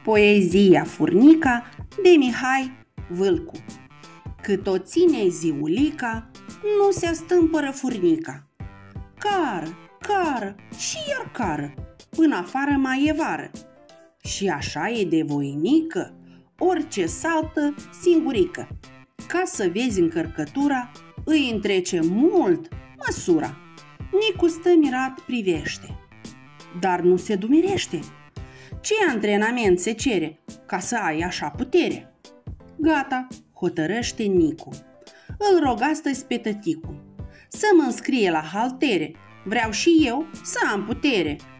Poezia Furnica de Mihai Vâlcu. Cât o ține ziulica, nu se stâmpără furnica. Cară și iar cară, până afară mai e vară. Și așa e de voinică, orice saltă singurică. Ca să vezi încărcătura, îi întrece mult măsura. Nicu stă mirat privește, dar nu se dumirește. Ce antrenament se cere ca să ai așa putere? Gata, hotărăște Nicu. Îl rog astăzi pe tăticu să mă înscrie la haltere. Vreau și eu să am putere.